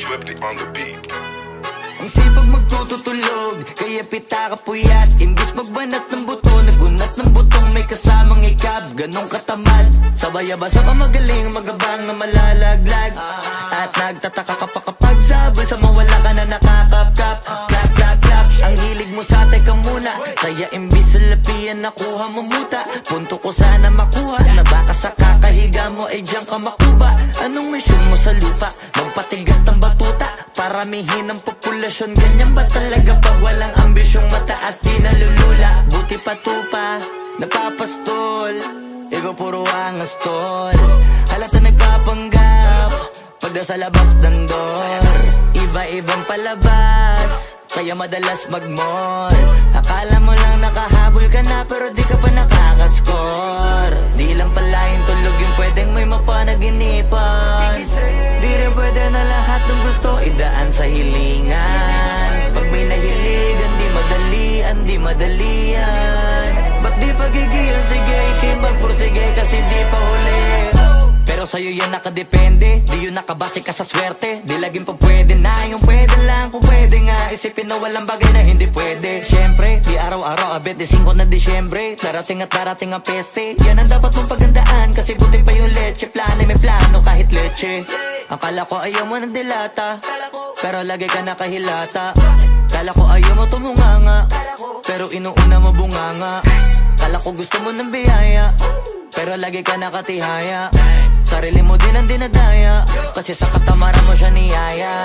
Swifty on the beat. Ang sipag magtututulog, kaya pita ka puyat. Imbis magbanat ng buto, nagunat ng butong may kasamang ikab. Ganong katamad, sabay-abasa ka magaling, magabang na malalaglag. At nagtataka ka pa kapag sabay sa mawala ka na nakakapkap. Clap, clap, clap, ang hilig mo sa teka muna. Kaya imbis sa lapian nakuha mo muta. Punto ko sana makuha, na baka sa kakahiga mo ay diyan ka makuba. Anong mission mo sa lupa? Magpatigas ng batuta, paramihin ang populasyon. Ganyan ba talaga pag walang ambisyong mataas di nalulula? Buti pa tupa, napapastol, ikaw puro angas tol. Halata nagpapanggap, pagda sa labas ng door. Iba-ibang palabas, kaya madalas mag-mall. Akala mo lang nakahabol ka na, pero di ka pa nakakascore. Di lang pala yung tulog yung pwedeng may mapanaginipan. Di rin pwede na lahat ng gusto idaan sa hilingan. Pag may nahiligan, di madalian. Ba't di pagigil? Sige, ikay magpursige kasi di pa huli. Pero sa'yo yan nakadepende, di yun nakabase ka sa swerte. Di laging pa pwede na, yung pwede lang kung pwede nga. Isipin na walang bagay na hindi pwede. Siyempre, di araw-araw, 25 na Disyembre. Darating at darating ang peste, yan ang dapat mong pagandaan. Kasi buti pa yung leche, plano may plano kahit leche. Akala ko ayaw mo ng dilata, pero lagi ka nakahilata. Kala ko ayaw mo tumunganga, pero inuuna mo bunganga. Kala ko gusto mo ng biyaya, pero lagi ka nakatihaya. Sarili mo din ang dinadaya, kasi sa katamaran mo siya niyaya.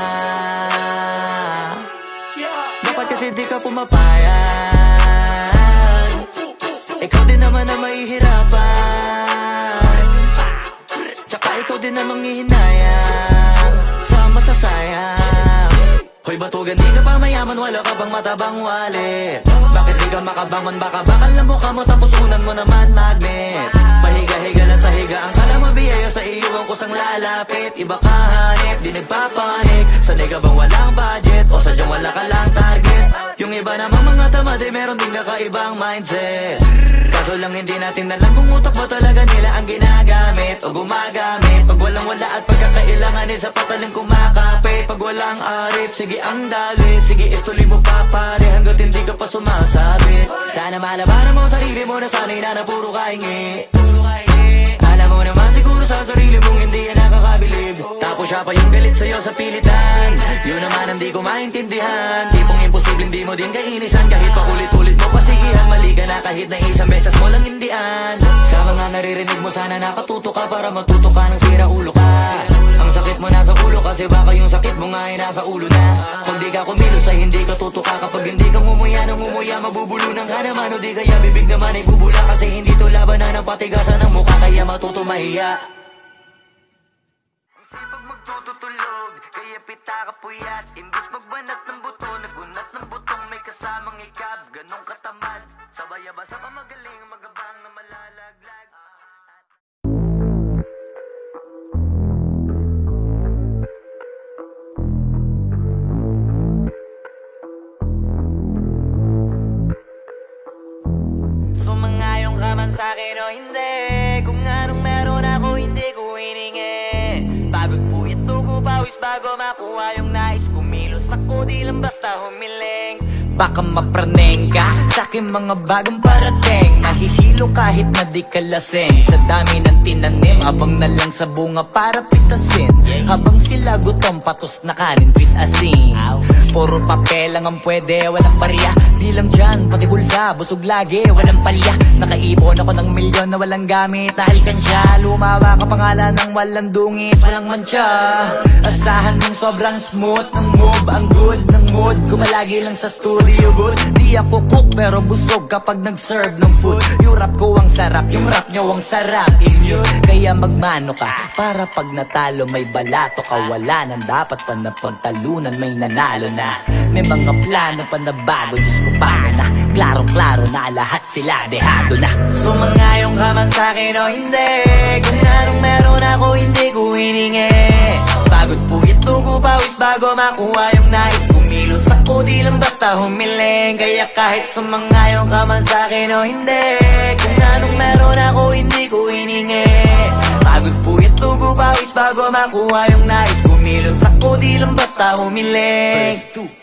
Dapat kasi di ka pumapayag, ikaw din naman na mahihirapan. Tsaka ikaw din namang hihinayang sa masasayang. Hoy batugan, di ka pa mayaman, wala ka bang matabang wallet? Bakit di ka makabangon, baka bakal na mukha mo tapos unan mo naman magnet. Pahiga-higa lang sa higa, ang kala mo biyaya sa iyo ang kusang lalapit. Iba ka hanip, di nagpapanik. Sanay ka bang walang budget o sadyang wala ka lang target? Yung iba namang mga tamad ay meron din kakaibang mindset. Kaso lang hindi natin alam kung utak mo talaga nila ang ginagamit o gumagamit. Pag walang wala at pagkakailanganin sa pataling kumakapit. Pag walang arip, sige ang dali, sige ituloy mo pa pare hanggat hindi ka pa sumasabit. Sana malabanan mo sarili mo na sanay na puro kahingi. Alam mo naman siguro sa sarili mong hindi yan nakakabilib. Tapos siya pa yung galit sa'yo sa pilitan. Yun naman ang di ko maintindihan. Tipong imposibleng di mo din kainisan. Kahit pa ulit-ulit mo pasigihan, mali ka na kahit na isang beses mo lang hindian. Sa mga naririnig mo sana nakatuto ka para matuto ka ng sira ulo ka. Ang sakit mo nasa ulo kasi baka yung sakit mo nga ay nasa ulo na. Kung di ka kumilos ay hindi ka tutuka. Kapag hindi ka ngumuya ng ngumuya, mabubulunan ka naman. O di kaya bibig naman ay bubula. Kasi hindi to labanan ng patigasan ng mukha, kaya matuto mahiya. Ang sipag magtutulog, kaya pita ka puyat. Imbis magbanat ng buto, nagunat ng butong may kasamang ikab. Ganong katamad, sabay-abasa ka magaling, magabang na malalaglag. Sumangayong ka man sa'kin o hindi, kung anong meron ako hindi ko hiningi. Pagod po ito ko pawis bago makuha yung nais. Kumilos ako di lang basta humiling. Baka mapraneng ka sa'king mga bagong parating. Mahihilo kahit na di ka lasing. Sa dami ng tinanim, abang na lang sa bunga para pitasin. Habang sila gutom, patos na kanin with asin. Puro papel lang ang pwede, walang barya. Di lang dyan, pati bulsa, busog lagi, walang palya. Nakaipon ako ng milyon na walang gamit na alkansya. Lumawa ka pangalan ng walang dungis, walang mancha. Asahan mong sobrang smooth ng move, ang good ng mood. Kumalagi lang sa studio good. Di ako cook pero busog kapag nag-serve ng food. Yung rap ko ang sarap, yung rap nyo ang sarap. Immune, kaya magmano ka para pag natalo may balato ka. Wala nang dapat pa na pagtalunan, may nanalo na. May mga plano pa na bago, Diyos ko paano na. Klarong-klaro na lahat sila dehado na. Sumangayong ka man sa'kin o hindi, kung anong meron ako hindi ko hiningi. Pagod po ito ko pawis bago makuha yung nais. Kumilos ako ako, di lang basta humiling. Kaya kahit sumangayon ka man sa'kin o hindi, kung anong meron ako hindi ko hiningi. Pagod puyat tugo pawis bago makuha yung nais. Kumilos ako, di lang basta humiling.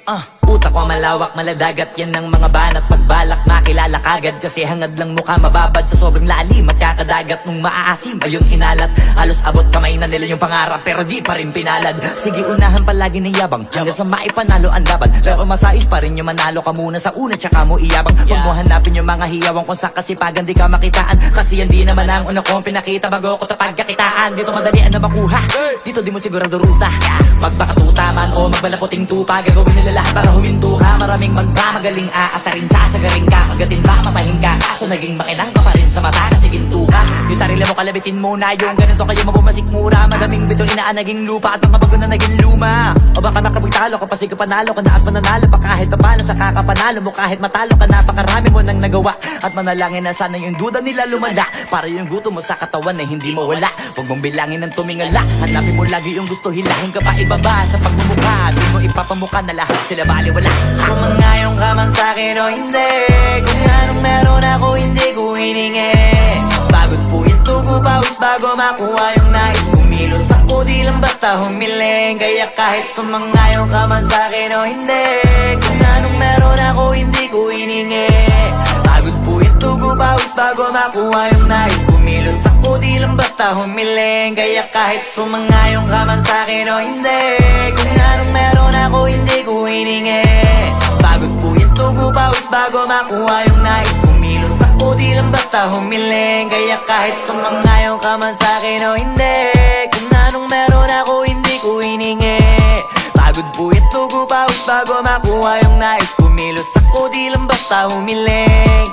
Utak ko malawak, maladagat, yan ang mga banat. Pagbalak makilala kagad, kasi hangad lang mukha mababad sa sobrang lalim at kakadagat. Nung maaasim ayun inalat, halos abot kamay na nila yung pangarap, pero di pa rin pinalad. Sige unahan palagi ng yabang, hanggang sa maipanalo ang laban. Pero masais pa rin yung manalo ka muna sa una, tsaka mo iyabang. Huwag mo hanapin yung mga hiyawang kung sa kasipagan di ka makitaan, kasi yan di naman ang una kong pinakita bago ko tapagkakitaan. Dito madalian na makuha, dito di mo sigurado ruta. Magpakatuta man o magbalaputing tupa, gagawin nila lahat para huminto ka. Maraming magmamagaling aasarin, sasagaring ka, kagatin ba matahing ka, kaso naging makinang ka pa rin sa mata kasi ginto ka. Yung sarili mo kalabitin muna, yung ganito kayo mabumasik mura. Madaming bito inaan naging lupa at mga bago na naging luma. O baka makapagtalo ka pa, sige panalo ka na at mananalo pa kahit papano sa kakapanalo mo. Kahit matalo ka, napakarami mo nang nagawa, at manalangin na sana yung duda nila lumala, para yung gutom mo sa katawan na hindi mawala. Huwag mong bilangin ng tumingala, hanapin mo lagi yung gusto, hilahin ka pa ibaba sa pagmumukha. Di mo ipapamukha na lahat sila baliwala. Sumangayon ka man sa'kin o hindi, kung anong meron ako hindi ko hiningi. Pagod puyat tugo pawis bago makuha yung nais. Kumilos ako, di lang basta humiling. Kaya kahit sumangayon ka man sa'kin o hindi, kung anong meron ako hindi ko hiningi. Pagod puyat tugo pawis bago makuha yung nais. Kumilos ako, di lang basta humiling. Kaya kahit sumangayon ka man sa'kin o hindi, kung anong meron ako hindi ko hiningi. Pagod puyat tugo pawis bago makuha yung nais. Kumilos ako, di lang basta humiling. Kaya kahit sumangayon ka man sa'kin o hindi, kung anong meron ako hindi ko hiningi. Pagod puyat tugo pawis bago makuha yung nais. Kumilos ako, di lang basta humiling.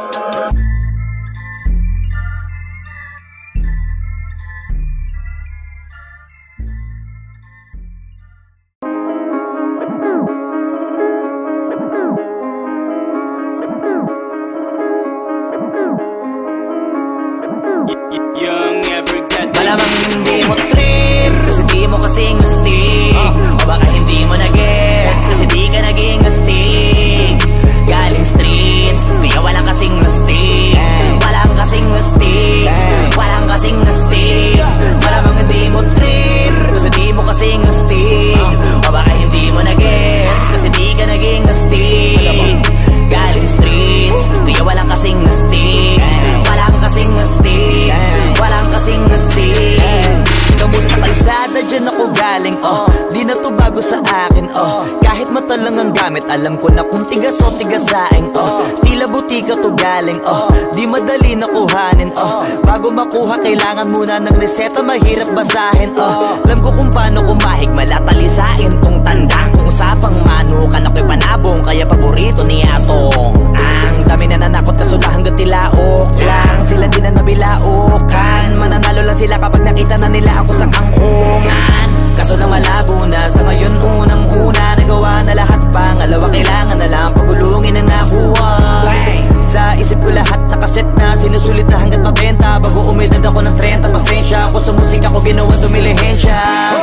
Malamang hindi mo trip, kasi di mo kasing astig. O baka hindi mo na-gets, kasi di ka naging astig. Galing streets, kaya walang kasing astig. Walang kasing astig, walang kasing astig. Malamang hindi mo trip, kasi di mo kasing astig. O baka hindi mo na-gets, kasi di ka naging astig. Galing streets, kaya walang kasing astig. Walang kasing astig, walang kasing astig. Kamusta kalsada, dyan ako galing, di na to bago sa akin, kahit mata lang ang gamit, alam ko na kung tigas o tigasain, tila butika to galing, di madali na kuhanin, bago makuha kailangan muna ng reseta, mahirap basahin, alam ko kung paano kumahig, malatalisain tong tandang, kung usapang manukan ako'y panabong, kaya paborito ni Atong. Ang dami na nanakot kaso na hanggang tilaok lang, sila din na nabilaukan, mananalo lang sila kapag nakita na nila ako sa angkungan. Kaso na malabo na, sa ngayon unang-una nagawa na lahat, pangalawa kailangan na lang pagulungin ang nakuha. Sa isip ko lahat nakaset na, sinusulit na hanggat mabenta, bago umedad ako ng 30, pasensya ako sa musika ko ginawang dumilihensya.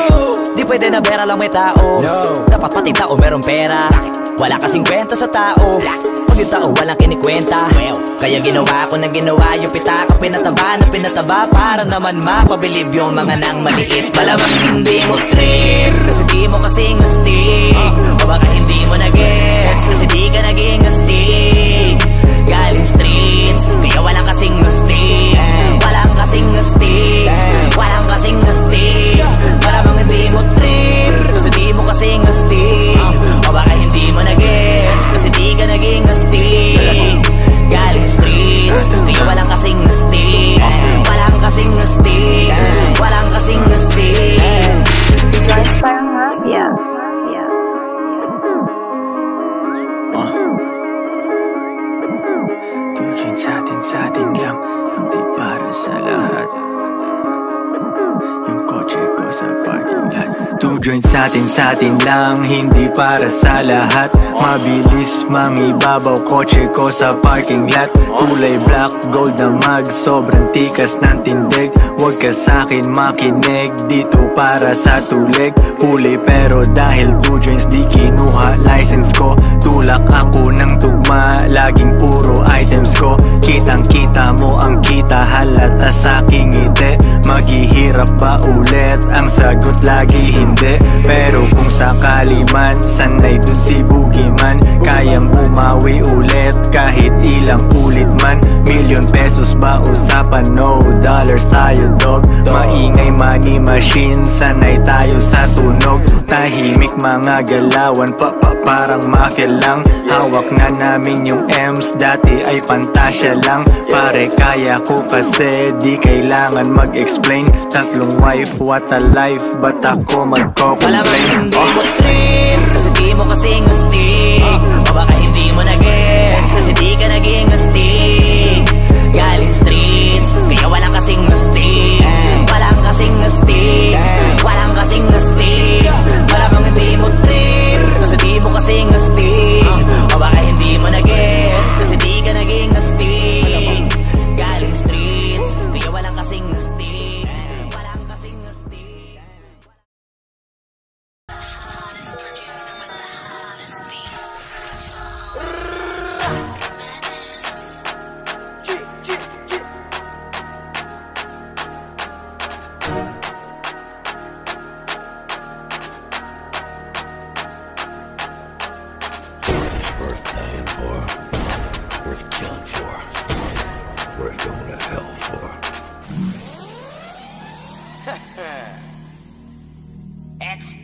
Di pwede na pera lang may tao, dapat pati tao meron pera. Wala kasing kwenta sa tao, pag yung tao walang kinikwenta. Kaya ginawa ko na ginawa, yung pitaka pinataba na pinataba, para naman mapabilib yung mga nang maliit. Malamang hindi mo trip, kasi di mo kasing astig. O baka hindi mo na-gets, kasi di ka naging astig. Galing streets, kaya walang kasing astig. Walang kasing astig, walang kasing astig. Malamang hindi mo trip, kasi di mo kasing astig. O baka hindi mo na-gets, kasi di ka naging astig. Galing streets, kaya walang kasing astig. Walang kasing astig, walang kasing astig. Guys, parang mafia. Tusin sa atin lang, ang di para sa lahat. Yung kotse ko sa parking lot. joints sa atin lang, hindi para sa lahat. Mabilis mangibabaw kotse ko sa parking lot. Kulay black gold na mag, sobrang tikas ng tindig. Huwag ka sa'kin makinig, dito para sa tulig. Huli pero dahil 2 joints di kinuha license ko. Tulak ako ng tugma, laging puro items ko. Kitang kita mo ang kita, halata sa'king ngiti. Maghihirap ba ulit? Ang sagot lagi hindi. Pero kung sakali man, sanay dun si Boogeyman. Kayang bumawi ulit kahit ilang ulit man. Million pesos ba usapan? No, dollars tayo dog. Maingay money machine, sanay tayo sa tunog. Tahimik mga galawan, parang mafia lang. Hawak na namin yung M's, dati ay pantasya lang. Pare kaya ko kasi di kailangan mag-explain. 3 wife, what a life, ba't ako magko-complain? Malamang hindi mo trip, kasi di mo kasing astig. O baka hindi mo na-gets, kasi di ka naging astig. Galing streets, kaya walang kasing astig. Walang kasing astig, walang kasing astig. Malamang hindi mo trip, kasi di mo kasing astig. O baka hindi mo na-gets, kasi di ka naging astig. Galing streets, kaya walang kasing astig. Walang kasing astig. Worth dying for, worth killing for, worth going to hell for. XP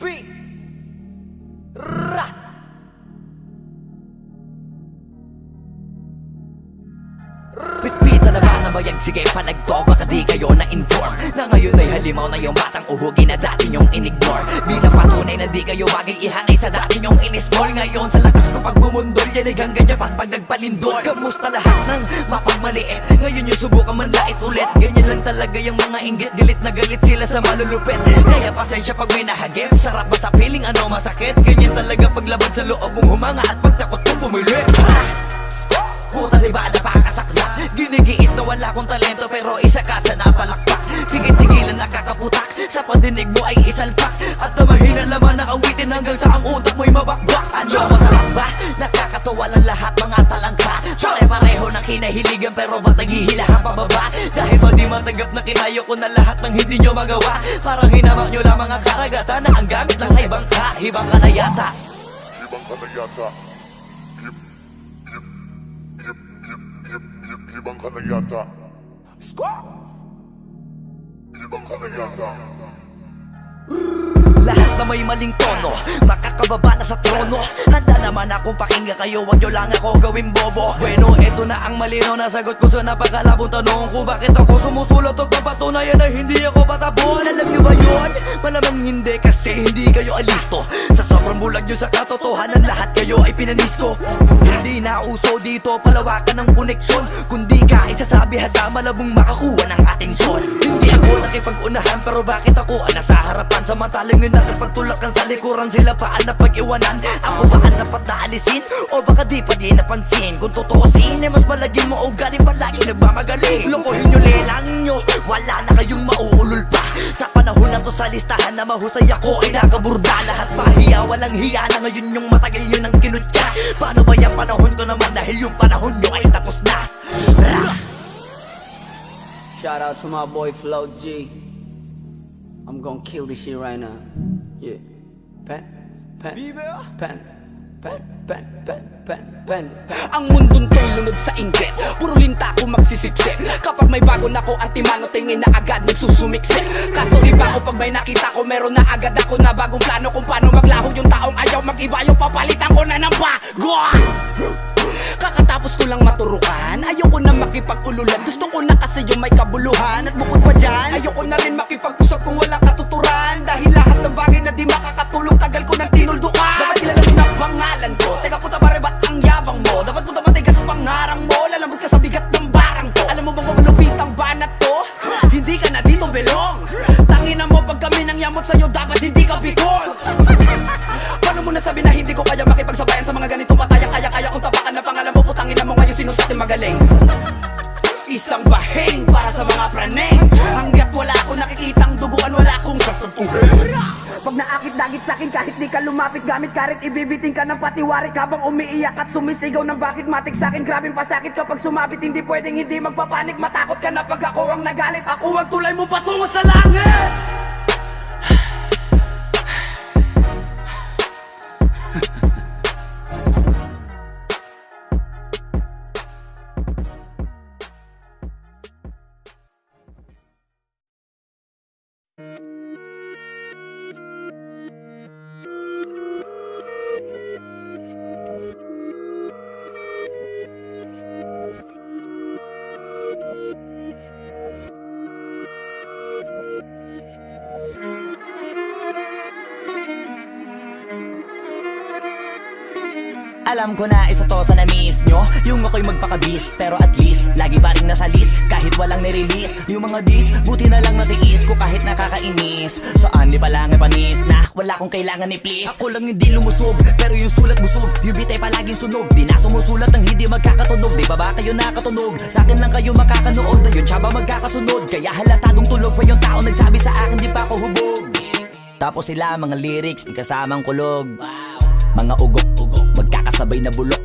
Pitpita na ba na bayag? Sige palagto, baka di kayo na-inform na ngayon ay halimaw na yung batang uhugi na dati nyong in-ignore. Bilang patunay na di kayo bagay ihanay sa dati nyong in-small. Ngayon sa lakas ko pag bumundol, yan ay ganggan pag nagpalindol. Kamusta lahat ng mapagmaliit? Ngayon yung subukan man lait ulit. Ganyan lang talaga yung mga inggit, galit na galit sila sa malulupit. Kaya pasensya pag may nahagip, sarap ba sa piling ano masakit? Ganyan talaga paglabad sa loob mong humanga at pagtakot mong bumili. Puta diba napakasaklap? Ginigiit na wala kong talento pero isa ka sa napalakpak. Sigit-sigilan nakakaputak, sa padinig mo ay isalpak. At na mahina laman ng awitin hanggang sa ang utak mo'y mabakbak. Ano masarap ba? Nakakatawa lang lahat mga talangka. Pare-pareho ng kinahiligan pero ba't naghihilahan pababa? Dahil ba di matanggap na kinayo ko na lahat ng hindi nyo magawa? Parang hinamak nyo lamang ang karagatan na ang gamit lang ay bangka. Hibang ka na yata. Hibang ka na yata. Hibang ka na yata. Hibang ka na yata. Lahat na may maling tono, makakababa na sa trono. Handa naman akong pakinggan kayo, wag nyo lang ako gawing bobo. Bueno, eto na ang malino na sagot ko sa napakalabong tanong ko. Bakit ako sumusulot o papatunayan na hindi ako patabon? Alam nyo ba yun? Malamang hindi kasi hindi kayo alisto. Sa sobrang bulag nyo sa katotohanan, lahat kayo ay pinanisko. Hindi na uso dito palawakan ng koneksyon, kundi ka isasabi sa malabong makakuha ng atensyon. Hindi ako nakipag-unahan pero bakit ako ang nasa harapan? Samantalang yun nakipagtulakan sa likuran, sila pa ang napag-iwanan. Ako ba ang dapat na alisin? O baka di pa di napansin? Kung tutuusin ay mas malagin mo o galing palagi nagmamagaling. Lokohin nyo, lelang nyo, wala na kayong mauulol pa. Sa panahon na to sa listahan na mahusay ako ay nakaburda. Lahat pahiya, walang hiya na ngayon yung matagal yun ang kinutya. Paano ba yung panahon ko naman dahil yung panahon nyo ay tapos na? Shout out to my boy Flo G. I'm gonna kill this shit right now. Yeah. Pen. Ang mundong to'y lunod sa inggit, puro linta ko magsisipsip. Kapag may bago na ko, antimano tingin na agad nagsusumiksik. Kaso iba ko pag may nakita ko, meron na agad ako na bagong plano kung paano maglaho yung taong ayaw mag-iba. Yung papalitan ko na ng bago. Kakatapos ko lang maturukan, ayoko na makipag-ululan. Gusto ko na kasi yung may kabuluhan. At bukod pa dyan, ayoko na rin makipag-usap kung walang katuturan. Dahil lahat ng bagay na di makakatulong, tagal ko nang tinuldukan. Dapat kilala mo na pangalan ko, teka puta pare ba't ang yabang mo? Dapat puta matigas pangarang mo, lalambot ka sa bigat ng barang ko. Alam mo bang malupit ang banat to? Hindi ka na dito belong. Tangina mo pag kami nang yamot sa'yo dapat hindi ka bigol. Paano mo nasabi na hindi ko kaya makipagsabayan sa mga ganitong pataya? Kaya kung tapakan na pangalan mo, putangin na mo ngayon sino sa atin magaling. Isang bahing para sa mga praneng. Hanggat wala akong nakikitang duguan, wala akong sasabuhin. Pag naakit-dagit sa'kin kahit di ka lumapit, gamit karit ibibiting ka ng patiwarik habang umiiyak at sumisigaw ng bakit matik sa'kin. Grabing pasakit kapag sumabit, hindi pwedeng hindi magpapanik. Matakot ka na pag ako ang nagalit, ako ang tulay mo patungo sa langit. Alam ko na isa to sa na-miss nyo, yung ako'y magpakabis. Pero at least, lagi pa rin nasa list kahit walang nirelease. Yung mga dis, buti na lang natiis ko kahit nakakainis. Saan di palang panis na wala kong kailangan ni please. Ako lang hindi lumusog, pero yung sulat busog. Yung bitay palaging sunog, di na sumusulat ng hindi magkakatunog. Di ba ba kayo nakatunog? Sa akin lang kayo makakanood, na yun siya ba magkakasunod? Kaya halatadong tulog pa yung tao nagsabi sa akin di pa ako hubog. Tapos sila mga lyrics, may kasamang kulog. Mga ugok-ugok, magkakasabay na bulok.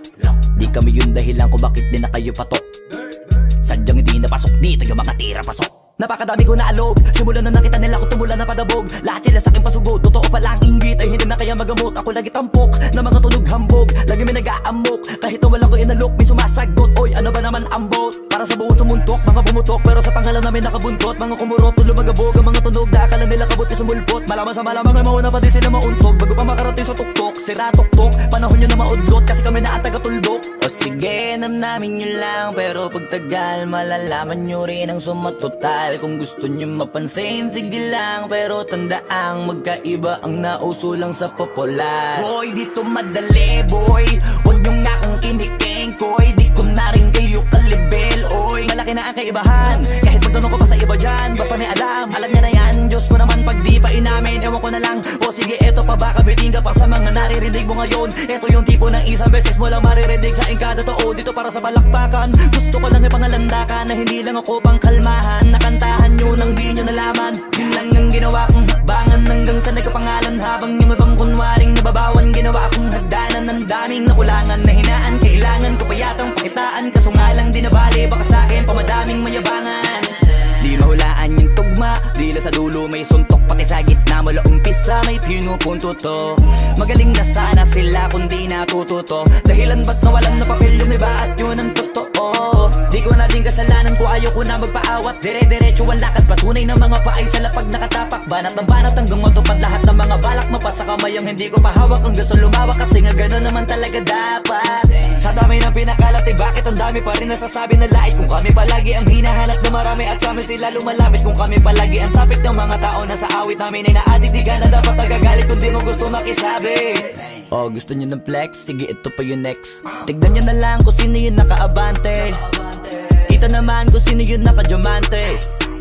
Di kami yung dahilan kung bakit di na kayo patok. Sadyang hindi napasok dito yung mga tira pasok. Napakadami ko na alog, simulan na nakita nila ko tumula na padabog. Lahat sila sa akin pasugod, totoo pala ang inggit ay hindi na kaya magamot. Ako lagi tampok, na mga tunog hambog. Lagi may nag-aamok, kahit na wala ko inalok. May sumasagot, oy ano ba naman ang bot? Para sa buong sumuntok, mga bumutok. Pero sa pangalan namin nakabuntot. Mga kumurot, tulo magabog, ang mga tunog. Nakakala nila kabot ka sumulpot. Malaman sa malamang ay mauna pa din sila mauntog. Bago pa makarating sa tuktok, sira tuktok. Panahon nyo na maudlot, kasi kami na ang taga-tuldok. O sige, namnamin nyo lang, pero pagtagal malalaman nyo rin ang sumatotal. Kung gusto nyo mapansin, sige lang, pero tandaang magkaiba ang nauso lang sa popular. Boy, dito madali, boy. Huwag nyo nga akong kiniking, koy. Di ko na rin kayo kalibel, oy. Malaki na ang kaibahan, kahit magtanong ko pa sa iba dyan. Basta may alam niya na yan. Diyos ko naman pag di pa inamin, ewan ko na lang. O sige, eto pa ba, kabiting ka pa sa mga naririnig mo ngayon. Eto yung tipo ng isang beses mo lang maririnig sa kada tao. Dito para sa balakpakan, gusto ko lang ipangalandakan na hindi lang ako pang kalmahan. Nakantahan nyo nang di nyo nalaman. Yun lang ang ginawa kong hakbangan hanggang sa nagkapangalan. Habang yung ibang kunwaring nababawan, ginawa akong hagdanan ng daming nakulangan na hinaan. Kailangan ko pa yatang pakitaan, kaso nga lang di nabali. Baka sa akin pamadaming mayabangan. Di mahulaan yung tugma, dila sa dulo may suntok. Pati sa gitna mula umpisa may pinupunto to. Magaling na sana sila kung di natututo. Dahilan ba't nawalan na papel yung iba at yun ang totoo. Di ko na din kasalanan ko, ayaw ko na magpaawat. Dire-diretso ang lakad, patunay ng mga paay sa lapag nakatapak. Banat ng banat hanggang matupad lahat ng mga balak. Mapasa kamay ang hindi ko pahawak hanggang sa lumawak. Kasi nga gano'n naman talaga dapat. Sa dami ng pinakalat ay bakit ang dami pa rin nasasabi na lait. Kung kami palagi ang hinahanap na marami at sa amin sila lumalapit. Kung kami palagi ang topic ng mga tao na sa awit namin ay na-addict. Di ka na dapat nagagalit kung di mo gusto makisabi. Oh, gusto nyo ng flex? Sige, ito pa yung next. Tignan nyo na lang kung sino yung nakaabante. Kita naman kung sino yung nakadiamante.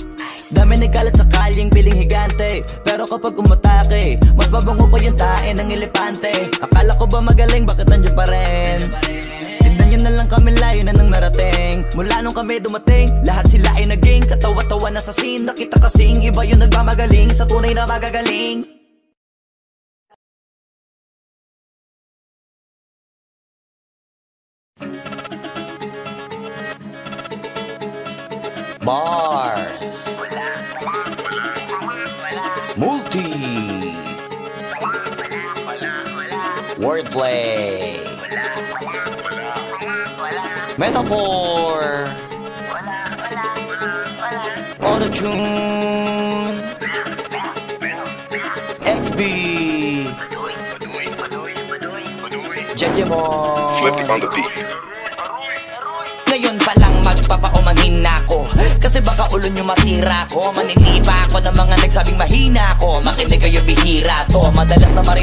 Dami nagkalat sa kalyeng piling higante. Pero kapag umatake, mas babango pa yung tae ng elepante. Akala ko ba magaling, bakit nandiyan pa rin? Tignan nyo na lang kami, layo na nang narating. Mula nung kami dumating, lahat sila ay naging katawa-tawa na sa scene. Nakita kasing iba yung nagmamagaling sa tunay na magagaling. Bars, multi, wordplay, metaphor, auto-tune, XB, Jejemon, Flippy on the beat. Ngayon pa lang magpapaumanhin na ako, kasi baka ulo nyo masira ko. Manitipa ako ng mga nagsabing mahina ko. Makinig kayo, bihira to. Madalas na marinig sa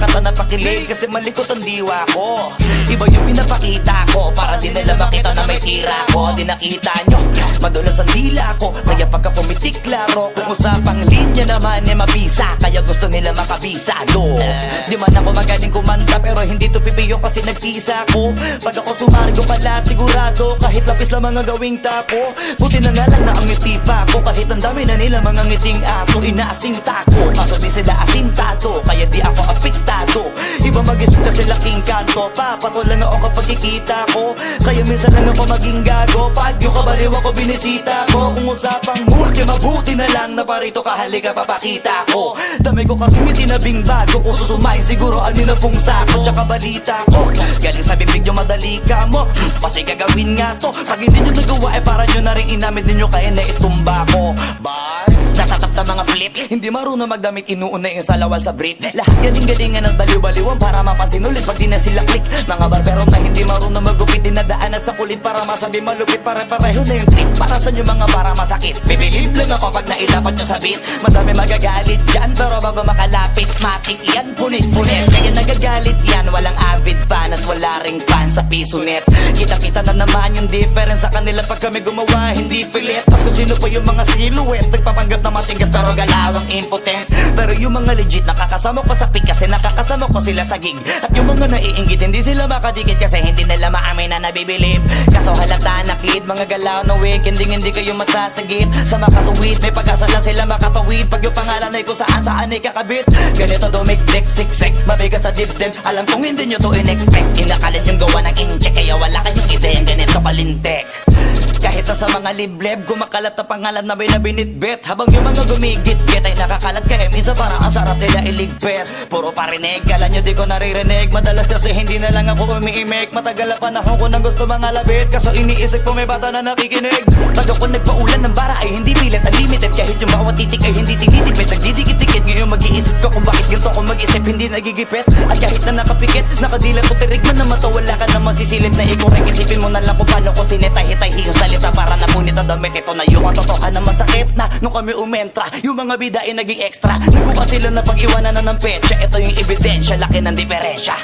kata na pakilig kasi malikot ang diwa ko. Iba yung pinapakita ko para di nila makita na may tira ko. Di nakita nyo, madulas ang dila ko, kaya pagka pumitik klaro. Kung usapang linya naman eh mabisa, kaya gusto nila makabisado. Di man ako magaling kumanta pero hindi to pipiyo kasi nagtisa ko. Pag ako sumargo pala sigurado, kahit lapis lang mga gawing tapo. Buti na nga lang na ang ngiti pa ko, kahit ang dami na nila mga ngiting aso. Inaasinta ko, kaso di sila asintado, kaya di ako apektado. Iba mag-isip kasi laking kanto, papato lang ako kapag kikita ko. Kaya minsan lang ako maging gago, pag yung kabaliw ako binisita ko. Kung usapang multi, mabuti na lang na parito ka, halika papakita ko. Dami ko kasi may tinabing bago, kung susumain siguro ano na pong sako. Tsaka balita ko, galing sa bibig yung madali ka mo, kasi gagawin nga to. Pag hindi nyo nagawa eh para nyo na rin inamit ninyo kaya na itumba ko. Bars, nasatap na mga flip, hindi marunong magdamit, inuuna yung salawal sa brief. Lahat galing-galingan ng baliw-baliwan para mapansin ulit pag di na sila click. Mga barbero na hindi marunong magupit, dinadaanan sa kulit para masabi malupit. Pare-pareho na yung trip, para sa nyo mga para masakit. Bibilib lang ako pag nailapat nyo sa beat. Madami magagalit dyan pero bago makalapit matik yan, punit-punit. Kaya nagagalit yan, walang avid fan at wala ring fan sa piso net. Kita-kita na naman yung difference sa kanila pag kami gumawa, hindi pilit. Mas kung sino pa yung mga silhouette, nagpapanggap na matigas pero galawang impotent. Pero yung mga legit nakakasama ko sa pick kasi nakakasama ko sila sa gig. At yung mga naiinggit hindi sila makadikit kasi hindi nila maamin na nabibilib. Kaso halata na kid, mga galaw na week, hindi kayo masasagip. Sa makatuwid, may pag-asa lang sila makatawid. Pag yung pangalan ay kung saan ay kakabit. Ganito dumikdik, siksik, mabigat sa dibdib. Alam kong hindi nyo to in-expect. Inakalit yung gawa ng incheck, kaya wala kayong ideyang ganito kalintek. Kahit na sa mga libleb, kumakalat na pangalan na may nabinitbit. Habang yung mga gumigit-git ay nakakalat kaya minsan parang ang sarap nila iligpit. Puro parinig, kala nyo di ko naririnig. Madalas kasi hindi na lang ako umiimik. Matagal na panahon ko nang gusto mga labit, kaso iniisip ko may bata na nakikinig. Pag ako nagpaulan ng bara ay hindi pilit, unlimited. Kahit yung bawat titik ay hindi tinitipid, nagdidikit-dikit. Ngayon mag-iisip ko kung bakit ganito ko mag-isip, hindi nagigipit. At kahit na nakapikit, nakadilat o tirig man na mata, wala ka na masisilip na ikaw rin. Isipin mo na lang kung paano ko sinetay-hitay yung salita para napunit ang damit. Ito na yung katotohan na masakit na nung kami umentra, yung mga bida ay naging extra. Nagbukas sila na pag-iwanan na ng petsa. Ito yung ebidensya, laki ng diferensya.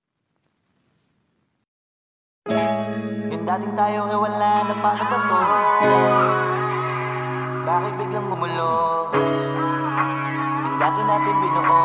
Yung dating tayo ay wala na, paano ba to? Bakit biglang gumulo? Yung dati natin binuo,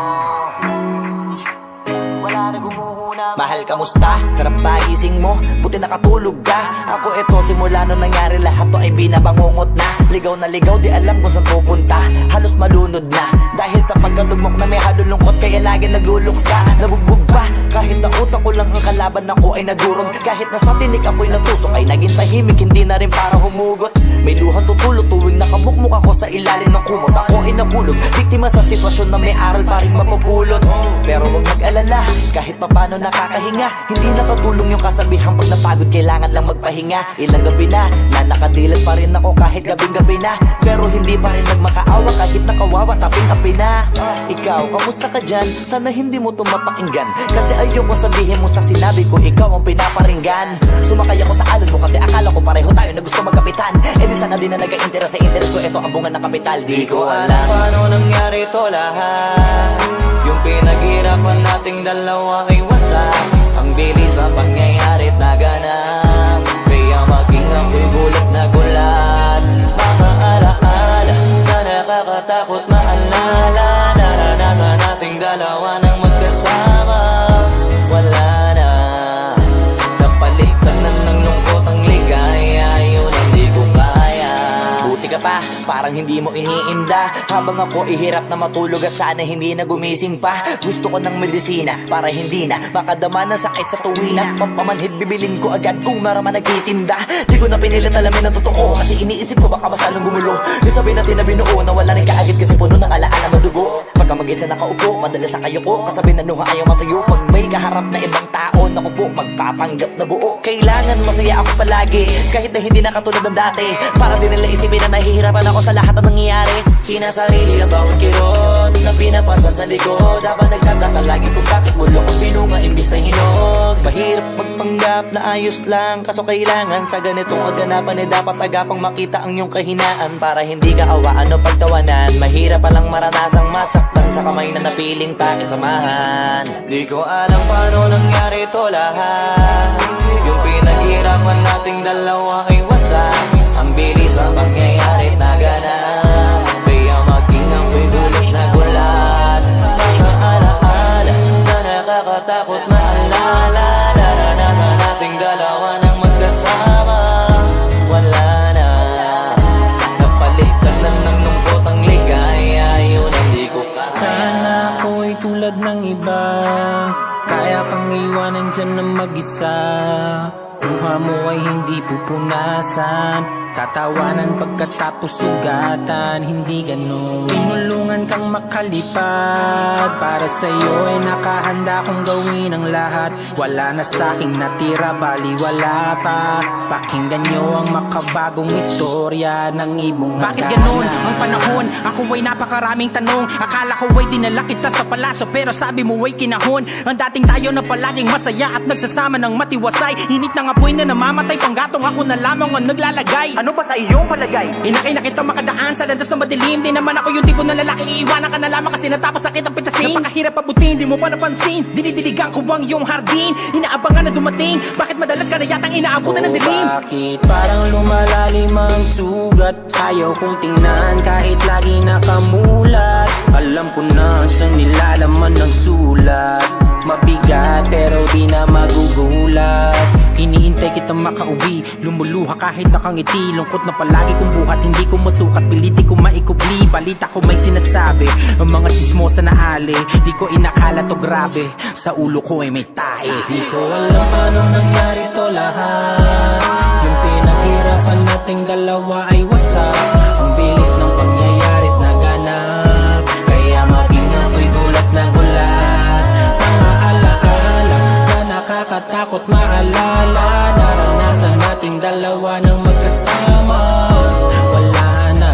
wala na gumuhuna. Mahal, kamusta? Sarap ba gising mo? Buti nakatulog ka. Ako eto, simula nung nangyari lahat to ay binabangungot na. Ligaw na ligaw, di alam kung saan pupunta. Halos malunod na dahil sa pagkalugmok na may halong lungkot, kaya lagi nagluluksa. Nabugbog pa, kahit na utak ko lang ang kalaban ako ay nagurog. Kahit na sa tinik ako'y natusok ay naging tahimik, hindi na rin para humugot. May luhang tutulog tuwing nakabukmuk ako sa ilalim ng kumot. Ako ay nahulog, biktima sa sitwasyon na may aral pa rin mapupulot. Pero huwag mag-alala, kahit papano nakakahinga. Hindi nakatulong yung kasabihan, pag napagod kailangan lang magpahinga. Ilang gabi na nakadilat pa rin ako kahit gabing-gabi na. Pero hindi pa rin nagmakaawa kahit nakawawa, taping-api na. Ikaw, kamusta ka dyan? Sana hindi mo ito mapakinggan, kasi ayoko sabihin mo sa sinabi ko ikaw ang pinaparinggan. Sumakay ako sa alon mo kasi akala ko pareho tayo na gusto magkapitan. Eh di sana din na nagka-interest sa interest ko, ito ang bunga ng kapital. Di ko alam paano nangyari ito lahat. Yung pinaghirapan nating dalawa ay wasak. Ang bilis ang pangyayarit na ganap, kaya maging ako'y gulat na gulat. Mga alaala na nakakatakot maalala, naranasan nating dalawa nang magkasama. Wala na, napalitan na ng lungkot ang ligaya, yun hindi ko kaya. Buti ka pa, parang hindi mo iniinda. Habang ako ihirap na matulog at sana hindi na gumising pa. Gusto ko ng medisina para hindi na makadama ng sakit sa tuwina. Pampamanhid bibilin ko agad kung maraman nagtitinda. Di ko na pinilit alamin ang totoo, kasi iniisip ko baka masalong gumulo. Isabi natin na binuo na wala rin kaagad kasi puno ng alaala madugo. Pagka mag-isa nakaupo, madalas sa kayo ko, kasabi na nuha ayaw matayo. Pag may kaharap na ibang tao, naku po, magpapanggap na buo. Kailangan masaya ako palagi, kahit na hindi na katulad ng dati. Para din nila isipin na nahihirapan ako sa lahat ng nangyayari. Sinasarili ang bawat kirot na pinapasan sa sa likod habang nagtataka lagi kung bakit bulok ang pinunga imbis na hinog. Mahirap magpanggap na ayos lang, kaso kailangan sa ganitong aganapan dapat agapang makita ang iyong kahinaan para hindi ka awaan o pagtawanan. Mahirap palang maranasang masaktan sa kamay na napiling pakisamahan. Di ko alam paano nangyari to lahat, yung pinaghirapan nating dalawa ay wasak. Ang bilis ang pangyayari na ganap, kaya maging ako'y gulit na gulat. Mga alaala na nakakatakot maalala, naranasan nating dalawa nang magkasama. Wala na, napalitan na ng lungkot ang ligaya, yun ang di ko kaya. Sana ako'y tulad ng iba, kaya kang iwanan dyan na mag-isa. Luha mo ay hindi pupunasan, tatawanan pagkatapos sugatan. Hindi ganun, tinulungan kang makalipad. Para sa'yo ay nakahanda kong gawin ang lahat. Wala na sa'king natira, bali wala pa. Pakinggan nyo ang makabagong istorya ng ibong hagana. Bakit ganun ang panahon? Ako ay napakaraming tanong. Akala ko ay dinala kita sa palasyo, pero sabi mo ay kinahon. Ang dating tayo na palaging masaya at nagsasama ng matiwasay. Init ng apoy na namamatay, panggatong ako na lamang ang naglalagay. Ano ba sa iyong palagay? Inakay na kita makadaan sa landas na madilim. Di naman ako yung tipo ng lalaki, iiwanan ka na lamang kasi natapos sakit ang pitasin. Napakahirap abutin, di mo pa napansin. Dinidiligan ko ang iyong hardin, inaabangan na dumating. Bakit madalas ka na yatang inaabutan ng dilim? Bakit parang lumalalim ang sugat? Ayaw kong tingnan kahit lagi nakamulat. Alam ko na siyang nilalaman ng sulat. Mabigat pero di na magugulat. Hinihintay kitang makauwi, lumuluha kahit nakangiti. Lungkot na palagi kong buhat, hindi ko masukat, piliti ko maikubli. Balita ko may sinasabi, ang mga chismosa na ali. Di ko inakala to grabe, sa ulo ko ay may tahi. Di ko alam paano nangyari to lahat, yung pinaghirapan nating dalawa ay wasak. Ang bilis ng pangyayari't naganap, kaya maging ako'y gulat na gulat. Mga alaala na nakakatakot maalala, naranasan nating dalawa ng magkasama. Wala na,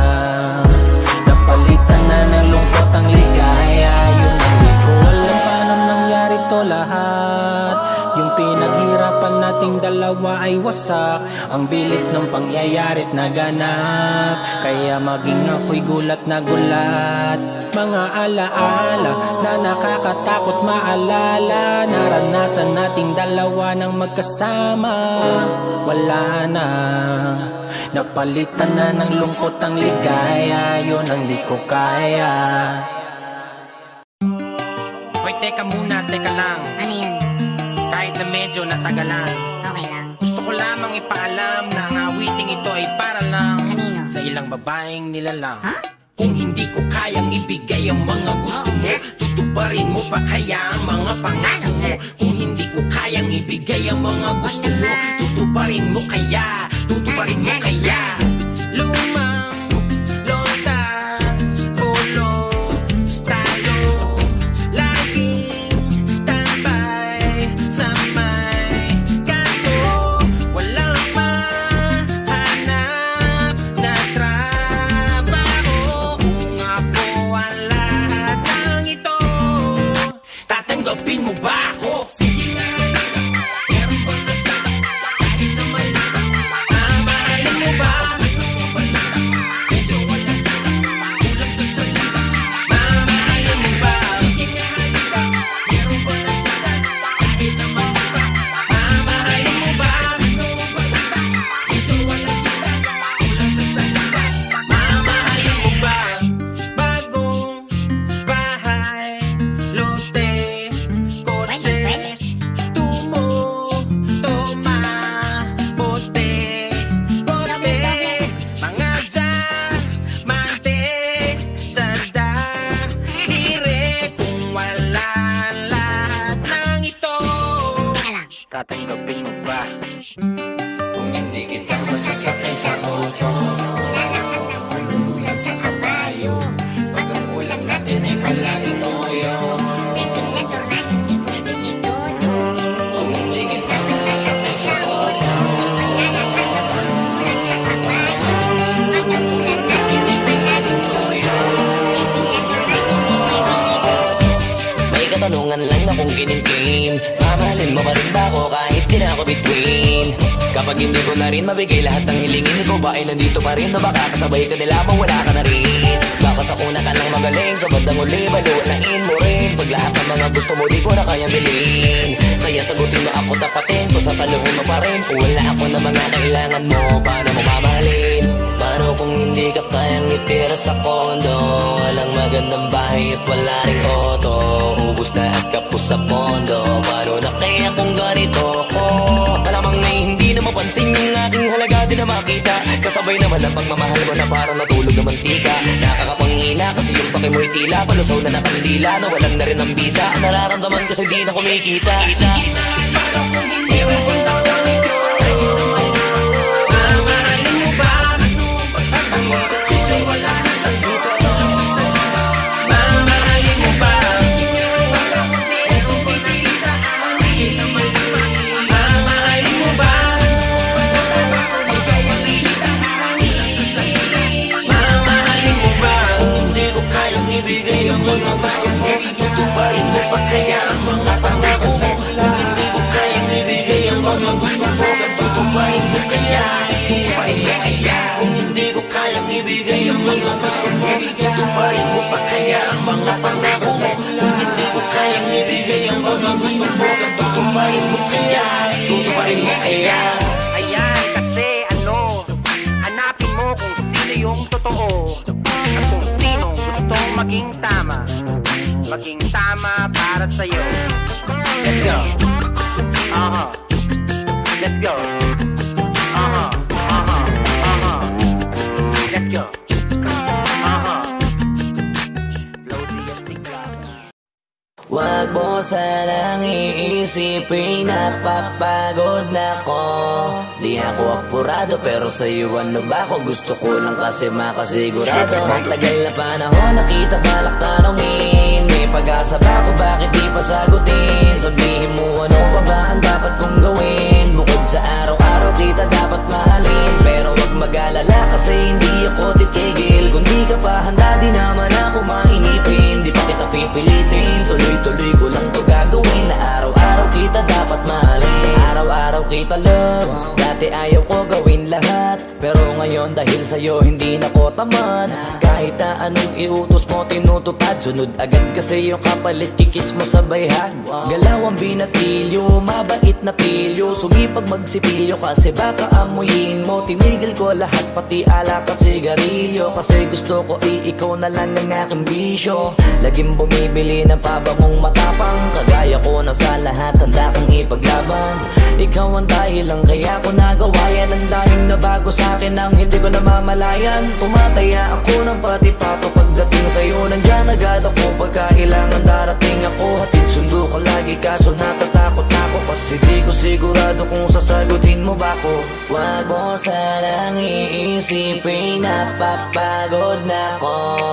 napalitan na ng lungkot ang ligaya. Yun ang di ko alam paano nangyari to lahat, yung pinaghirapan nating dalawa ay wasak. Ang bilis ng pangyayari't naganap, kaya maging ako'y gulat na gulat. Mga alaala na nakakatakot maalala, naranasan nating dalawa ng magkasama. Wala na, napalitan na ng lungkot ang ligaya. Yun ang di ko kaya. Hoy, teka muna, teka lang. Ano yun? Kahit na medyo natagalan, Okay lang. gusto ko lamang ipaalam na ang awiting ito ay para lang Kanino? sa ilang babaeng nilalang. Ha? Kung hindi ko kayang ibigay ang mga gusto mo, tutuparin mo pa kaya ang mga pangako mo? Kung hindi ko kayang ibigay ang mga gusto mo, tutuparin mo kaya, tutuparin mo kaya. Lumang, lonta, polo, tayo, laging standby sa may kanto. Walang mahanap na trabaho. Kung ako ang lahat ng ito, tatanggapin mo ba ako? Sige nga, meron ba na kahit na mali? Mamahalin mo ba? Medyo wala ka, kulang sa salita. Mamahalin mo ba? Sige nga, halika, meron ba na kahit na mali? Mamahalin mo ba? Medyo wala ka, kulang sa salita. Mamahalin mo ba? Bagong bahay, lote, kotse, tumo, toma, bote, bote, mga diamante, sada, lire. Kung wala lahat ng ito, Teka lang. tatanggapin mo ba? Kung hindi kita masasakay sa auto, ulululan sa kabayo, pag ang ulam natin ay palaging toyo. Ito na, hindi pwedeng ituto. Kung hindi kita masasakay sa auto, Ulan sa kabayo, pag ang ulan natin ay palaging toyo. Ito na, hindi pwedeng ituto. katanungan lang na kung kinimkim. Mamahalin mo pa rin ba ako kahit di na ako between? Kapag hindi ko na rin mabigay lahat ng hilingin, ikaw ba ay nandito pa rin o baka kasabay ka nila mawala ka na rin? Baka sa una ka lang magaling, sa bandang uli baluulain mo rin. Pag lahat ng mga gusto mo di ko na kayang bilhin, kaya sagutin mo ako tapatin, kung sasaluhin mo pa rin. Kung wala ako na mga kailangan mo, paano mo mamahalin? Paano kung hindi ka kayang itira sa kondo? Walang magandang bahay at wala ring auto, ubus na at kapos sa pondo. Paano na kaya kung ganito ko? Malamang na hindi na mapansin yung aking halaga di na makita. Kasabay naman ang pagmamahal mo na parang natulog na mantika. Nakakapangina kasi yung pake mo'y tila palusaw na nakandila, na walang na rin ang bisa. Ang nararamdaman kasi di na kumikita. Paano kung hindi mo mga gusto mo, tutuparin mo pa kaya ang mga pangako mo. Kung hindi ko kayang ibigay ang mga gusto mo, tutuparin mo kaya. Kung hindi ko kayang ibigay ang mga gusto mo, tutuparin mo pa kaya ang mga pangako mo. Kung hindi ko kayang ibigay ang mga gusto mo, tutuparin mo kaya. Tutuparin mo kaya. Ayan, kasi hanapin mo kung sino yung totoo at kung sinong gustong maging tama para sa'yo. Let's go. Let's go. Let's go. Wag mo sanang iisipin napapagod na ko. Di ako apurado pero sa'yo ano ba ako? Gusto ko lang kasi makasigurado. Matagal na panahon nakita balak tanongin, may pag-asa ba ako bakit di pa sagutin? Sabihin mo ano pa ba ang dapat kong gawin? Bukod sa araw-araw kita dapat mahalin, pero wag mag-alala kasi hindi ako titigil. Kung di ka pa handa di naman ako mainipin. Di pa kita pipilitin, tuloy-tuloy ko lang to gagawin. Na araw-araw kita dapat mahalin, araw-araw kita love. Dati ayaw ko gawin lahat, pero ngayon dahil sa'yo hindi na ko tamad. Kahit na anong iutos mo tinutupad, sunod agad kasi yung kapalit kikis mo sa bayhag. Galaw ang binatilyo, mabait na pilyo, sumipag magsipilyo kasi baka amuyin mo. Tinigil ko lahat pati alak at sigarilyo, kasi gusto ko ikaw na lang ang aking bisyo. Laging bumibili ng pabangong matapang, kagaya ko na sa lahat handa kang ipaglaban. Ikaw ang dahilan kaya ko nagawa yan, ang dahing na bago sa'kin ang hindi ko namamalayan. Tumataya ako ng pati pato pagdating sa'yo, nandyan agad ako pagkailangan darating ako. Hatid sundo ko lagi kaso natatakot ako, kasi di ko sigurado kung sasagutin mo ba ko. Wag mo sanang iisipin napapagod na ko.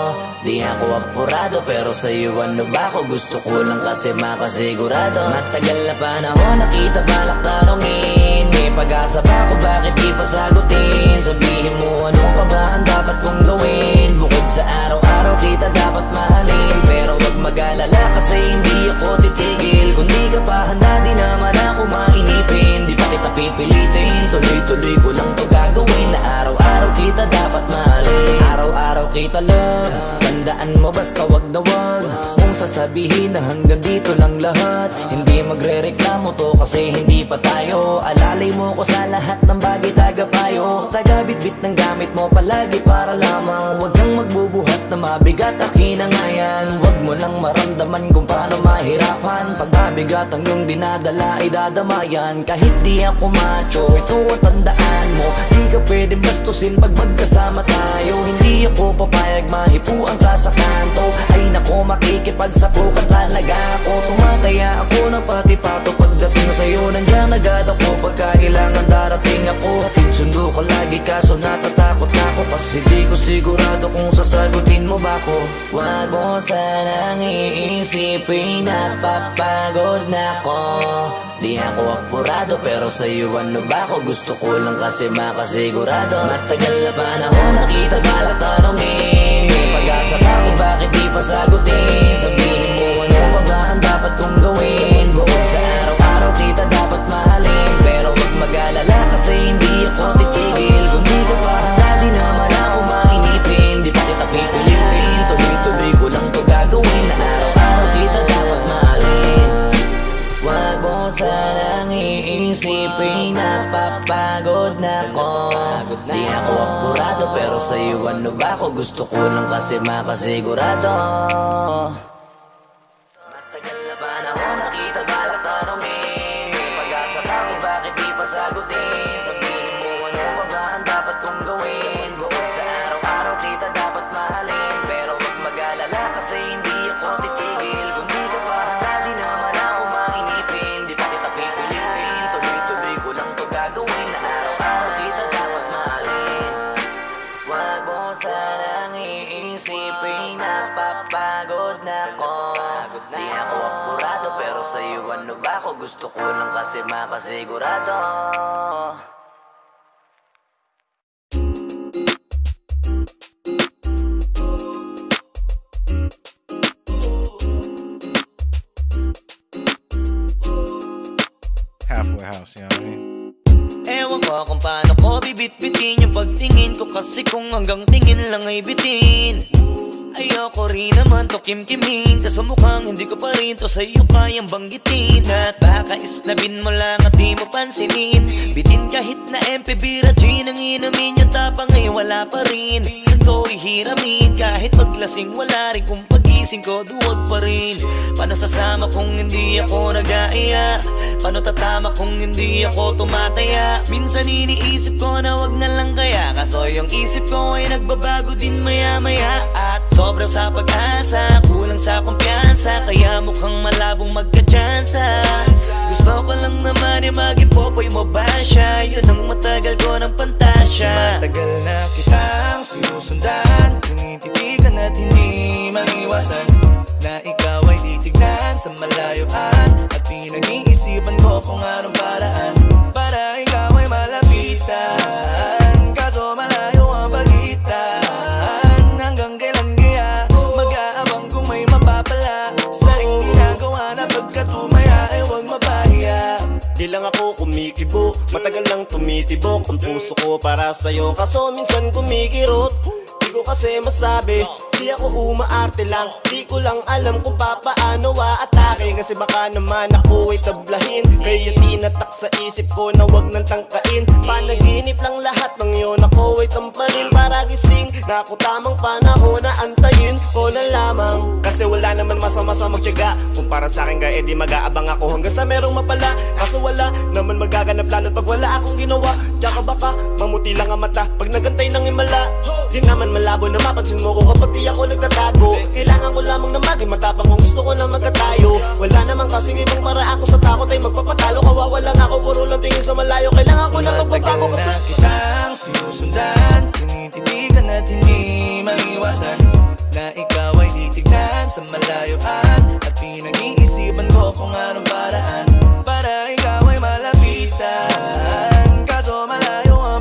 Di ako apurado pero sa'yo ano ba ako? Gusto ko lang kasi makasigurado. Matagal na panahon nakita balak tanongin, may pag-asa ba ako bakit di pa sagutin? Sabihin mo ano pa ba ang dapat kong gawin? Bukod sa araw-araw kita dapat mahalin, pero wag mag-alala kasi hindi ako titigil. Kung di ka pa handa di naman ako mainipin. Di pa kita pipilitin, tuloy-tuloy ko lang to gagawin. Na araw-araw kita dapat mahalin, araw-araw kita love. Tandaan mo basta wag na wag kung sasabihin na hanggang dito lang lahat. Hindi magre-reklamo to kasi hindi pa tayo. Alalay mo ko sa lahat ng bagay tagapayo. Tagabitbit ng gamit mo palagi para lamang. Huwag kang magbubuhat na mabigat akin ang ayan. Huwag mo lang maramdaman kung paano mahirapan. Pag mabigat ang iyong dinadala ay dadamayan. Kahit di ako macho, ito ang tandaan mo. Di ka pwedeng bastusin pag magkasama tayo. Hindi ako papayag mahipuan ka sa kanto. Ay nako makikipagsapukan talaga ako. Tumataya ako ng pati pato pagdating sa'yo, nandyan agad ako pagkailangan darating ako. Hatid sundo ko lagi kaso natatakot ako, kasi di ko sigurado kung sasagutin mo ba ko. Wag mo sanang iisipin napapagod na ko. Di ako apurado pero sa'yo ano ba ako? Gusto ko lang kasi makasigurado. Matagal na panahon nakita balak tanongin, may pag-asa ba ako bakit di pa sagutin? Sabihin mo ano pa ba ang dapat sanang iisipin, napapagod na ko. Di ako apurado pero sa'yo ano ba ako? Gusto ko lang kasi makasigurado. Matagal na panahon nakita balak tanongin, may pag-asa ba kung bakit di pa sagutin? Sabihin mo ano ba ba ang dapat kong gawin? Bukod sa araw-araw kita dapat mahalin, pero wag mag-alala kasi hindi ako titigil. Kung di ka pa handa di naman ako makinipin, di pa kita pipilitin, tuloy-tuloy ko lang to gagawin. Na araw-araw kita dapat mahalin. Wag mo sanang iisipin, napapagod na ko. Di ako apurado pero sa'yo ano ba ako? Gusto ko lang kasi makasigurado. Halfway house, you know what I mean? Ewan ko kung paano ko bibit-bitin yung pagtingin ko, kasi kung hanggang tingin lang ay bitin. Ayoko rin naman to kim-kimin, kaso mukhang hindi ko pa rin to sa'yo kayang banggitin. At baka isnabin mo lang at di mo pansinin, bitin kahit na MP Bira Gin ang inumin, yung tapang ay wala pa rin. Saan ko ihiramin, kahit paglasing wala rin, kung pagising ko duwag pa rin. Paano sasama kung hindi ako nag-aaya? Paano tatama kung hindi ako tumataya? Minsan iniisip ko na wag na lang kaya, kaso yung isip ko ay nagbabago din maya-maya. At sobra sa pag-asa, kulang sa kumpiyansa, kaya mukhang malabong magka-tsansa. Gusto ko lang naman yung maging popoy mo ba siya? Yun ang matagal ko ng pantasya. Matagal na kitang sinusundan, tinititigan at hindi maiwasan, na ikaw ay titignan sa malayuan, at pinag-iisipan ko kung anong paraan para ikaw ay malapitan. Kaso malayo ang pagitan, hanggang kailan kaya mag-aabang kung may mapapala sa ring ginagawa na pagkatumaya ay huwag mapahiya. Di lang ako kumikibo, matagal lang tumitibok ang puso ko para sa'yo, kaso minsan kumikirot. Di ko kasi masabi, di ako umaarte lang, di ko lang alam kung papaano atake, kasi baka naman ako ay tablahin. Kaya tinatak sa isip ko na wag nang tangkain, panaginip lang lahat ng yun, ako ay tampalin para gising na ako tamang panahon na antayin ko na lamang. Kasi wala naman masama sa magtiyaga, kung para sa akin kaya di mag-aabang ako hanggang sa merong mapala. Kaso wala naman magaganap lalo't pag wala akong ginawa, tsaka baka mamuti lang ang mata pag nagantay ng himala. Di naman malabo na mapansin mo ko kapag di ako nagtatago, kailangan ko lamang na maging matapang kung gusto ko na magkatayo. Wala naman kasing ibang para ako sa takot ay magpapatalo, kawawa lang ako, puro lang tingin sa malayo, kailangan ko na magbabago kasi na kitang sinusundan, tinititigan at hindi maiwasan, na ikaw ay titignan sa malayuan, at pinag-iisipan ko kung anong paraan para ikaw ay malapitan. Kaso malayo ang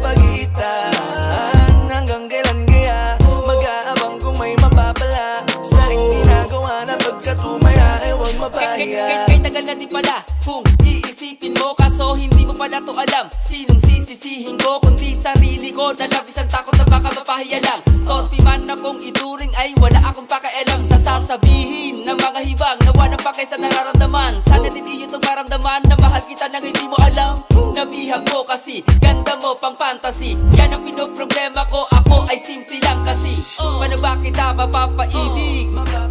pagitan, hanggang kailan kaya mag-aabang kung may mapapala sa ring ginagawa na pagkatumaya ay huwag mapahiya. Kay tagal na di pala kung iisipin mo, kaso hindi mo pala to alam. Sinong sisisihin ko kundi sarili ko, na labis ang takot na baka mapahiya lang. Toti man akong ituring ay wala akong pakialam sa sasabihin ng mga hibang na walang pakay sa nararamdaman. Sana din iyo itong maramdaman na mahal kita nang hindi mo alam. Nabihag mo kasi, ganda mo pang fantasy, yan ang pinoproblema ko, ako ay simple lang kasi. Paano ba kita mapapaibig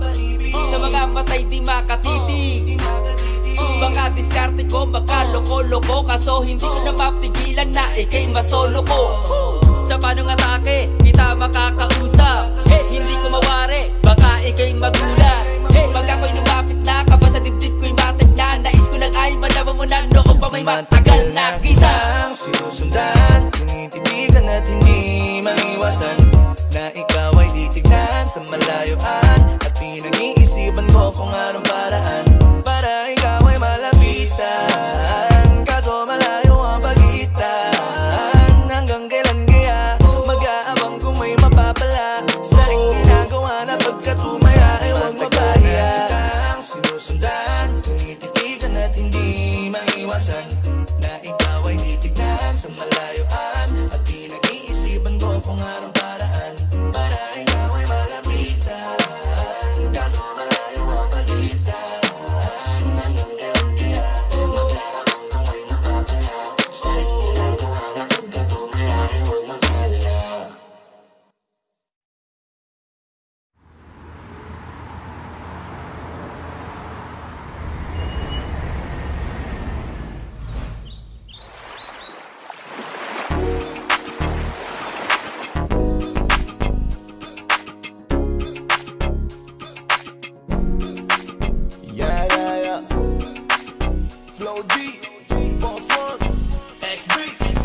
sa mga matay di makatitig? Baka diskarte ko, baka loko-loko, kaso hindi ko na mapigilan na ikay masolo ko. Sa panong atake, kita makakausap, hindi ko mawari, baka ikay magulat. Pag ako'y lumapit na, kapag sa dibdib ko'y matag na, nais ko lang ay malaman mo na noong pa may matagal na kita. Sinusundan, tinititigan at hindi maiwasan, na ikaw ay titignan sa malayuan, at pinag-iisipan ko kung anong paraan para ikaw ay malapitan. Kaso malayo ang pagitan, hanggang kailan kaya mag-aabang kung may mapapala sa ring ginagawa na pagkatumaya ay huwag mapahiya. Sinusundan, tinititigan at hindi maiwasan, na ikaw ay titignan sa malayuan, at pinag-iisipan ko kung anong paraan para ikaw ay malapitan. Kaso malayo ang pagitan, Flow G, Boss One, XB.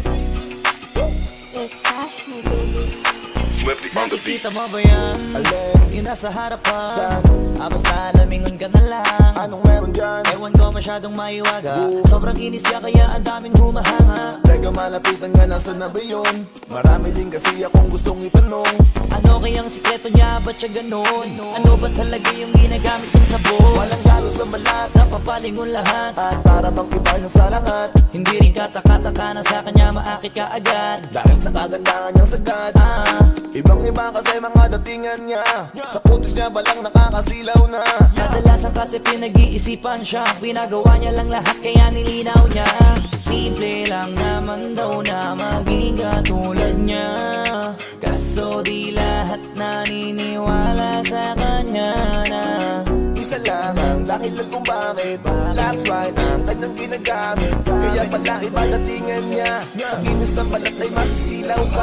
It's Ashley, baby. Nakikita mo ba yan? Yung nasa harapan? Basta lamingon ka na lang. Anong meron dyan? Ewan ko masyadong maiwaga. Sobrang inis ka kaya ang daming humahanga. Teka malapitan nga, nasa na ba yun? Marami din kasi akong gustong itanong. Ano kayang sikreto niya? Ba't siya ganon? Ano ba talaga yung ginagamit ng sabon? Walang galo sa balat, napapalingon lahat. at para bang iba siya sa lahat. Hindi rin kataka-taka na sa kanya maakit ka agad. Dahil sa kagandahan niyang sagad, ibang-iba kasi mga datingan niya. Sa kutis niya balang nakakasilaw na. Kadalasan kasi pinag-iisipan siya. Pinagawa niya lang lahat kaya nilinaw niya. Simple lang naman daw na maging katulad niya. Kaso di lahat naniniwala sa kanya na isa lang ang dahilan kung bakit Black's right ang kanyang ginagamit. Kaya pala iba datingan niya. Sa kinis ng balat ay masisilaw ka.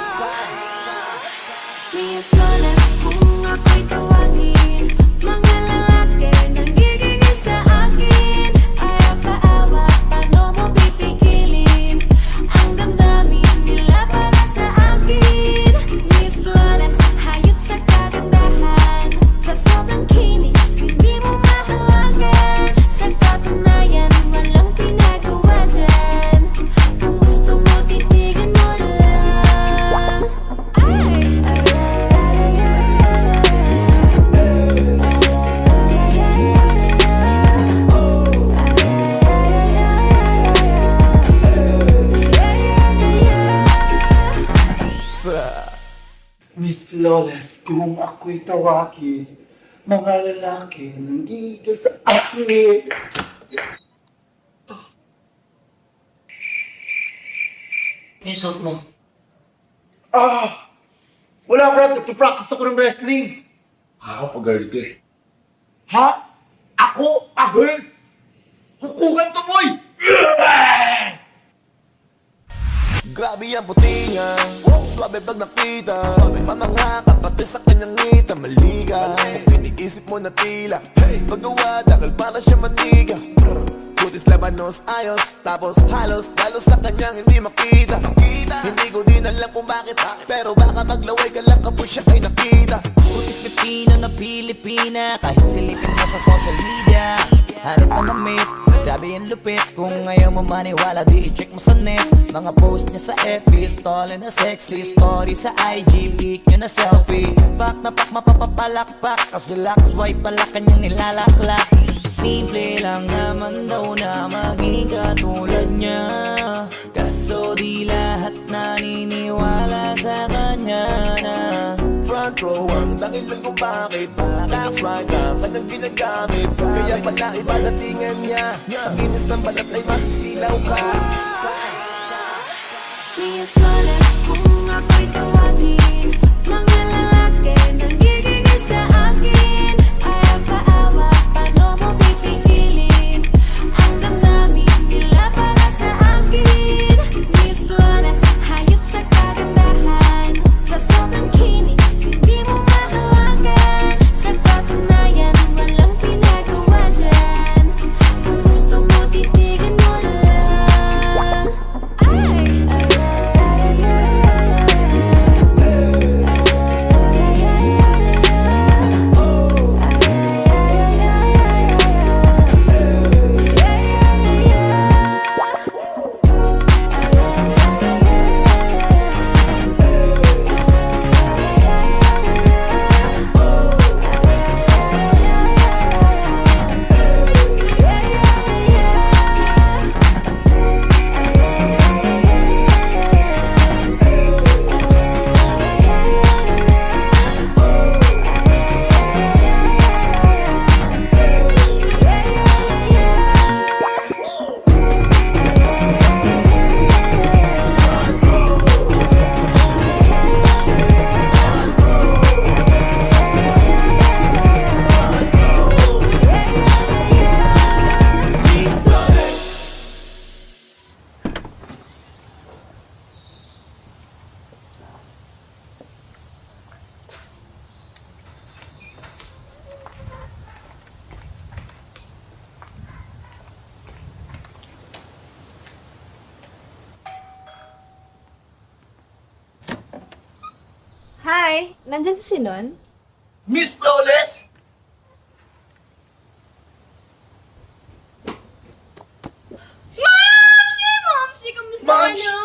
Miss Flawless, kung ako'y tawagin, mga lalaki nanggigigil sa akin. Ayaw paawa, paano mo pipigilin ang damdamin nila para sa akin? Miss Flawless, hayop sa kagandahan, sa sobrang kinis, hindi mo mahawagan. Sa katunayan, walang pinagawa dyan. Kung gusto mo, titigan mo lang. Miss Flawless, kung ako'y tawagin, mga lalaki nanggigil sa akin. Insult mo. Wala brad, nagpipractice ako ng wrestling. Ako pag-girl ka eh. Ha? Ako? A girl? Hukugan to, boy! Grabe ang puti niya, swabe pag nakita, mamangha ka pati sa kanyang ngita, maliga. Kung iniisip mo na tila, paggawa dakal para siya maniga. Kutis labanos ayos, tapos halos sa kanyang hindi makita. Hindi ko din alam kung bakit, pero baka maglaway ka lang kapag siya ay nakita. Kutis Pilipino na Pilipina, kahit silipin mo sa social media. Hanip na namit, grabe yung lupit. Kung ayaw mo maniwala, di i-check mo sa net. Mga post niya sa FB, stall na sexy story sa IG, pic niya na selfie. Pak na pak mapapapalakpak, kasi lax white pala kanyang nilalaklak. Simple lang naman daw na maging katulad niya. Kaso di lahat naniniwala sa kanya na front row ang dahilan kung bakit Black's right ang kanyang ginagamit. Kaya pala iba datingan niya. Sa kinis ng balat ay masisilaw ka. Miss Flawless, kung ako'y tawagin, mga lalaki nanggigigil sa akin. Ayaw paawa, paano mo pipigilin ang damdamin nila para sa akin? Miss Flawless, hayop sa kagandahan, sa sobrang kinis, hindi mo mahawagan. Sa katunayan, walang pinagawa dyan. Kung gusto mo, titigan mo lang. Hi! Nandyan si Sinon? Miss Flawless! Momsi! Momsi! Kamusta ka na?